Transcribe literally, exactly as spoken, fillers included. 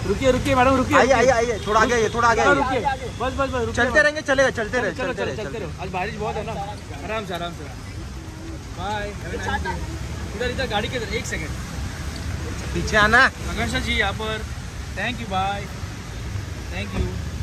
रुकिए रुकिए मैडम रुकिए। आइए आइए आइए, थोड़ा आगे आइए, थोड़ा आगे आइए। रुकिए बस बस बस चलते रहेंगे, चलेगा, चलते रहे, चलो चलते चलो रहे, चलते रहो। आज बारिश बहुत है ना, आराम से आराम से। बाय। इधर इधर गाड़ी के इधर, एक सेकंड पीछे आना। आकांक्षा जी यहाँ पर। Thank you, bye, thank you.